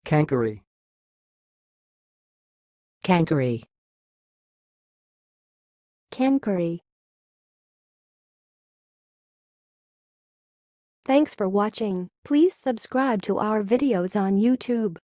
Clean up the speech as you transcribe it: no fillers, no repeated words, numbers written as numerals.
cankery, cankery, cankery. Thanks for watching. Please subscribe to our videos on YouTube.